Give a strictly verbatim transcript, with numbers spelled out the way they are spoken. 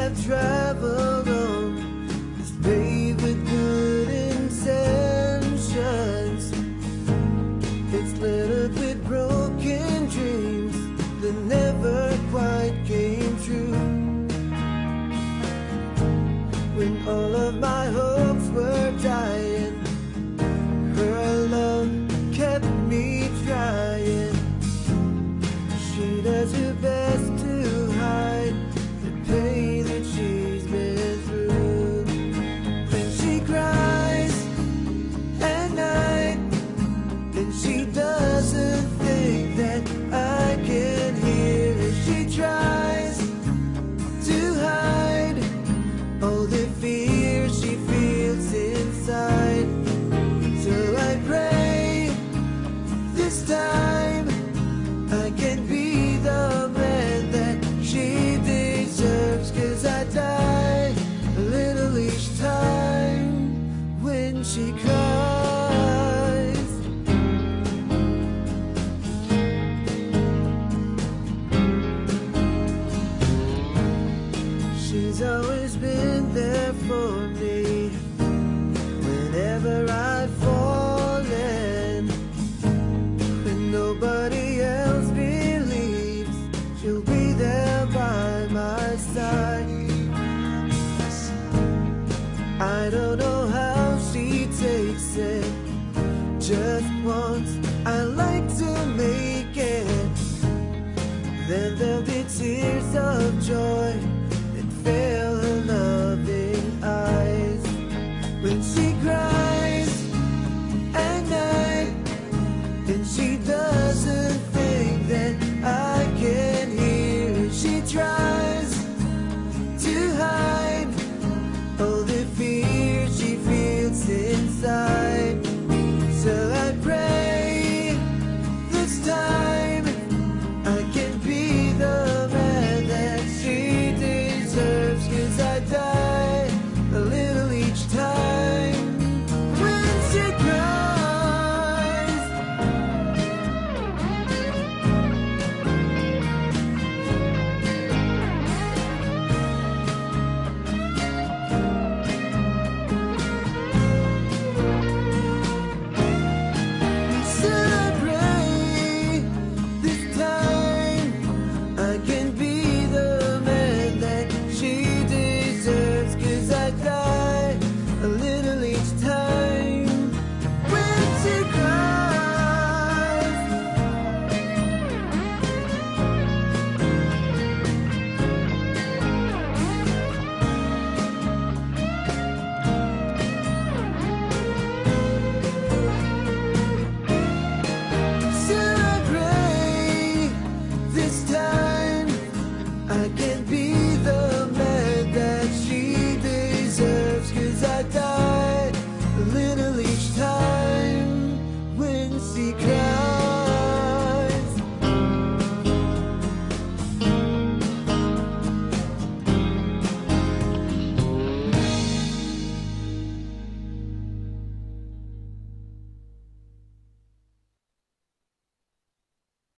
I've traveled on is paved with good intentions. It's littered with broken dreams that never quite came true. When all of my hopes were dying, her love kept me trying. She does her best to hide the pain that she's been through. When she cries at night, and she doesn't think that I can hear her. She tries to hide all the fear she feels inside. So I pray this time I can be the man that she deserves, 'cause I die a little each time when she cries. She's always been there for me whenever I've fallen. When nobody else believes, she'll be there by my side. I don't know how she takes it. Just once I like to make it. Then there'll be tears of joy that fill her loving eyes. When she cries at night, and she doesn't think that I can hear her. She tries to hide all the fear she feels inside. So I pray this time I can be the man that she deserves, 'cause I die a little each time when she cries. So I pray this time I can be the man that she deserves, 'cause I die a little each time when she cries. So I pray this time I can be